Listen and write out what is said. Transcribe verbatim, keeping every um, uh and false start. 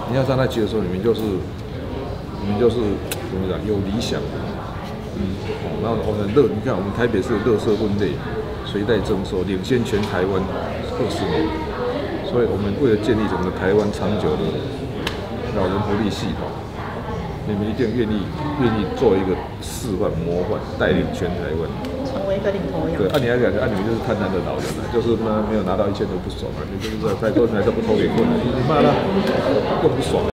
你要站在街的时候，你们就是你们就是怎么讲有理想，嗯，哦，然后我们乐，你看我们台北市的垃圾分类随袋征收领先全台湾二十年，所以我们为了建立整个台湾长久的老人福利系统，你们一定愿意愿意做一个示范模范，带领全台湾。 成为一个领头羊。 对，按、啊、你来讲，按、啊、你们就是贪婪的老人了，就是呢没有拿到一千都不爽啊，你就是在说你来都不投给困难，你骂他更不爽。